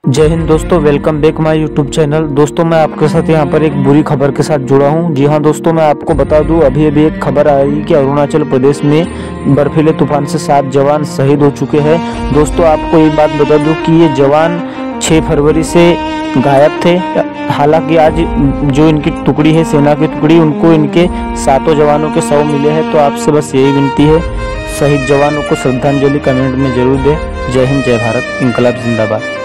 जय हिंद दोस्तों, welcome back my YouTube channel. दोस्तों मैं आपके साथ यहाँ पर एक बुरी खबर के साथ जुड़ा हूँ। जी हाँ दोस्तों, मैं आपको बता दूँ, अभी अभी एक खबर आई कि अरुणाचल प्रदेश में बर्फीले तूफान से 7 जवान शहीद हो चुके हैं। दोस्तों आपको एक बात बता दूँ कि ये जवान 6 फरवरी से गायब थे। हालांकि आज जो इनकी टुकड़ी है, सेना की टुकड़ी, उनको इनके 7 जवानों के शव मिले हैं। तो आपसे बस यही विनती है, शहीद जवानों को श्रद्धांजलि कमेंट में जरूर दें। जय हिंद, जय भारत, इंकलाब जिंदाबाद।